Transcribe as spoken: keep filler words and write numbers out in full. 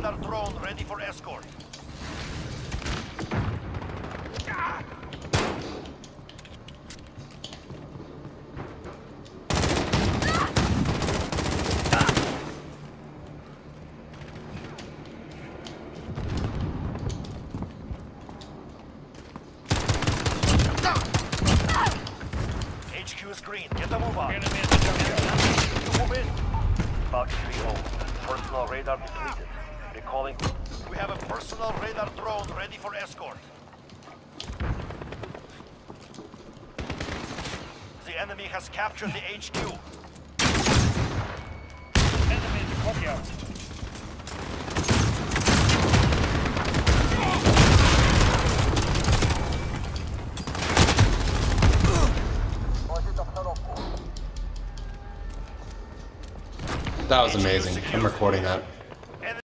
radar drone ready for escort. H Q is green. Get the move on. You move in. Fox three oh. Personal radar depleted. Recalling. We have a personal radar drone ready for escort. The enemy has captured the H Q. Enemy in the courtyard. That was amazing. I'm recording that.